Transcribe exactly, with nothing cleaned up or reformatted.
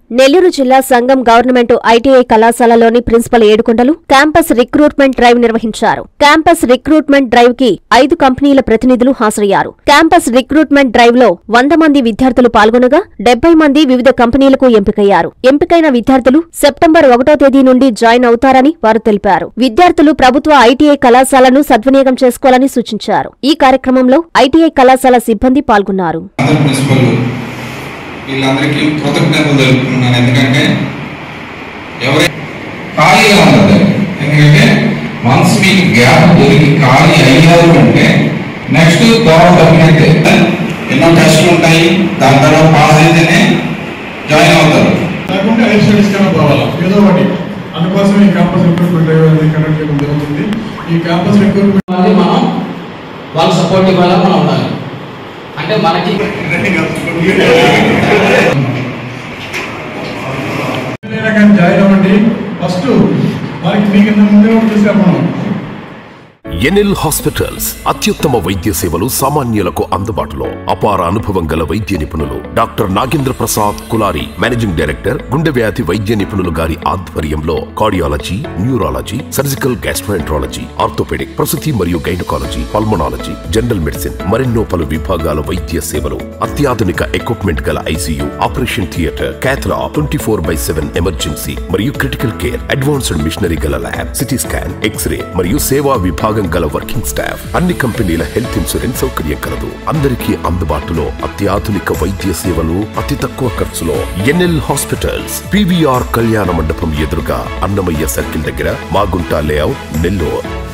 నెల్లూరు జిల్లా Sangam government ITI కళాశాలలోని principal Yedukondalu campus recruitment drive నిర్వహించారు. క్యాంపస్ రిక్రూట్మెంట్ డ్రైవ్ కి ఐదు కంపెనీల ప్రతినిధులు హాజరయ్యారు. క్యాంపస్ రిక్రూట్మెంట్ డ్రైవ్ లో వంద మంది విద్యార్థులు పాల్గొనగా డెబ్బై మంది వివిధ కంపెనీలకు ఎంపికయ్యారు. ఎంపికైన విద్యార్థులు సెప్టెంబర్ ఒకటో తేదీ నుండి జాయిన్ అవుతారని వారు తెలిపారు. విద్యార్థులు ప్రభుత్వ ఐటీఐ కళాశాలను సద్వినియోగం చేసుకోవాలని సూచించారు. ఈ కార్యక్రమంలో ఐటీఐ కళాశాల సిబ్బంది పాల్గొన్నారు. వీళ్ళందరికీ కృతజ్ఞతలు తెలుపుతున్నాను. ఎందుకంటే ఎవరైనా ఖాళీగా ఉండదు. ఎందుకంటే వన్స్ మీకు గ్యాప్ దొరికి ఖాళీ అయ్యారు అంటే నెక్స్ట్ గవర్నమెంట్ తప్పినట్టే. ఎన్నో టెస్టులు ఉంటాయి, దాని తర్వాత పాస్ అయితేనే జాయిన్ అవుతారు. లేకుంటే హైర్ స్టడీస్ కన్నా పోవాలా ఏదో ఒకటి. అందుకోసం ఈ క్యాంపస్ రిక్రూట్మెంట్ డ్రైవ్ అనేది కండక్ట్ చేయడం జరుగుతుంది. ఈ క్యాంపస్ రిక్రూట్మెంట్ మనం వాళ్ళ సపోర్ట్ ఇవ్వాలా, మనం ఉండాలి. అంటే మనకి జాయిన్ అవ్వండి. ఫస్ట్ మనకి మీకు ఇంత ముందే చూసాం మనం. ఎన్ఎల్ హాస్పిటల్స్ అత్యుత్తమ వైద్య సేవలు సామాన్యులకు అందుబాటులో. అపార అనుభవం గల వైద్య నిపుణులు doctor Nagendra Prasad Kulari, managing director, గుండె వ్యాధి వైద్య నిపుణులు గారి ఆధ్వర్యంలో cardiology, neurology, surgical gastroenterology, orthopaedic, ప్రసూతి మరియు గైనకాలజీ, పల్మనాలజీ, జనరల్ మెడిసిన్ మరెన్నో పలు విభాగాల వైద్య సేవలు. అత్యాధునిక ఎక్విప్మెంట్ గల ICU, operation theatre, cath lab, twenty four by seven emergency మరియు క్రిటికల్ కేర్, అడ్వాన్స్డ్ మిషనరీ గల ల్యాబ్, సిటీ స్కాన్, ఎక్స్రే మరియు సేవా విభాగం గల వర్కింగ్ స్టాఫ్. అన్ని కంపెనీల హెల్త్ ఇన్సూరెన్స్ సౌకర్యం కలదు. అందరికీ అందుబాటులో అత్యాధునిక వైద్య సేవలు అతి తక్కువ ఖర్చులో. ఎన్ఎల్ హాస్పిటల్స్, పీవీఆర్ కళ్యాణ మండపం ఎదురుగా, అన్నమయ్య సర్కిల్ దగ్గర, మాగుంట లేఅవుట్, నెల్లూరు.